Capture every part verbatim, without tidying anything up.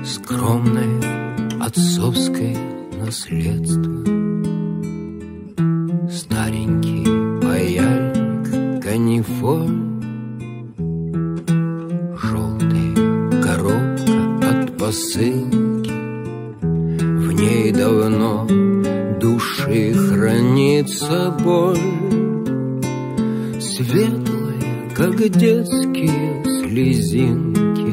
Скромное отцовское наследство, старенький паяльник канифоль, желтая коробка от посылки, в ней давно души хранится боль. Светлые, как детские слезинки,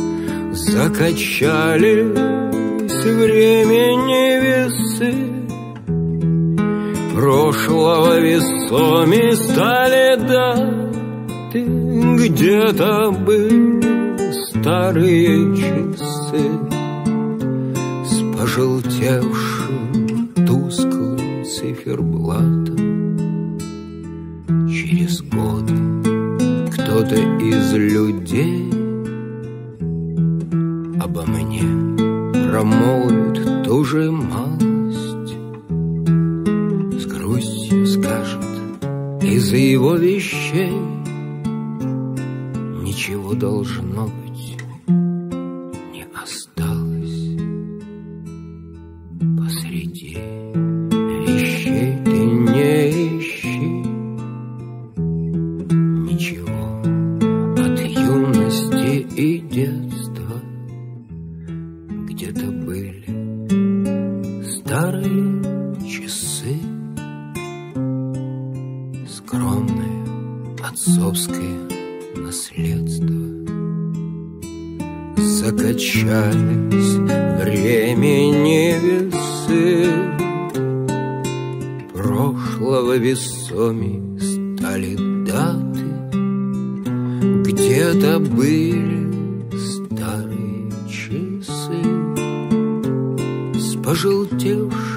закачались времени весы, прошлого весоми стали даты, где-то были старые часы с пожелтевшим тусклым циферблатом. Через год кто-то из людей обо мне промолвит ту же малость, с грустью скажет: из-за его вещей ничего должно быть не осталось. Посреди вещей ты не ищи ничего от юности и детства. Где-то были старые часы, скромное отцовское наследство. Закачались времени весы, прошлого весоми стали даты, где-то были старые часы с пожелтевшим